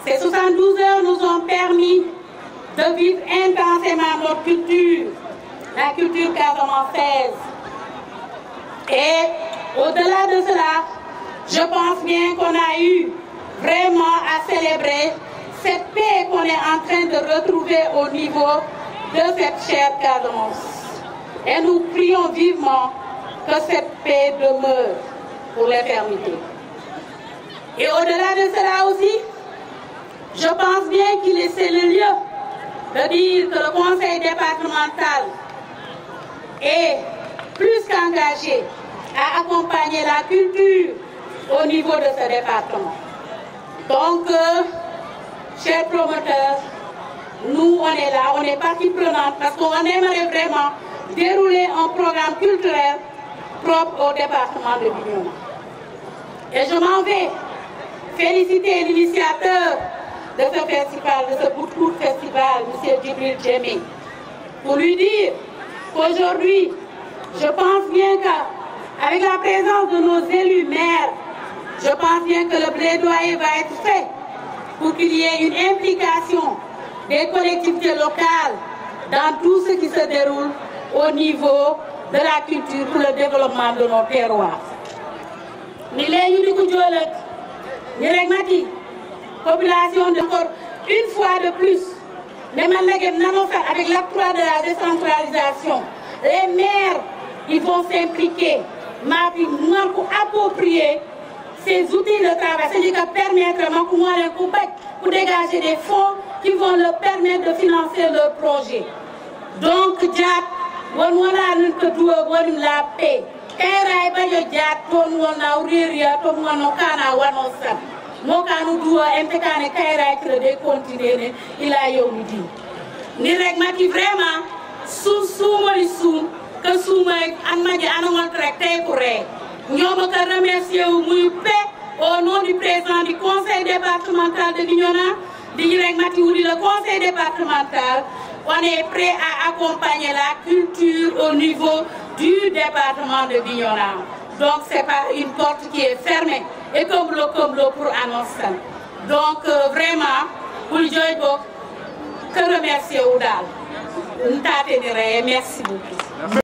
Ces 72 heures nous ont permis de vivre intensément notre culture, la culture casamançaise. Et au-delà de cela, je pense bien qu'on a eu vraiment à célébrer cette paix qu'on est en train de retrouver au niveau de cette chère Casamance. Et nous prions vivement que cette paix demeure pour l'éternité. Et au-delà de cela aussi, je pense bien c'est le lieu de dire que le conseil départemental est plus qu'engagé à accompagner la culture au niveau de ce département. Donc, chers promoteurs, nous on est là, on est partie prenante parce qu'on aimerait vraiment dérouler un programme culturel propre au département de Bignona. Et je m'en vais féliciter l'initiateur de ce festival, de ce Boutcourt Festival, M. Djibril Djemé, pour lui dire qu'aujourd'hui, je pense bien qu'avec la présence de nos élus maires, je pense bien que le plaidoyer va être fait pour qu'il y ait une implication des collectivités locales dans tout ce qui se déroule au niveau de la culture pour le développement de nos terroirs. Population encore une fois de plus, même avec l'acte 3 de la décentralisation, les maires ils vont s'impliquer, pour approprier ces outils de travail, c'est-à-dire permettre pour dégager des fonds qui vont leur permettre de financer leur projet. Donc, la paix. Vraiment, que souma anmaji anamol traité pour nous remercier au nom du président du conseil départemental de Bignona, le conseil départemental. On est prêt à accompagner la culture au niveau du département de Bignona. Donc c'est pas une porte qui est fermée et comme l'eau pour annoncer. Donc vraiment, pour le que remercier Oudal. Merci beaucoup.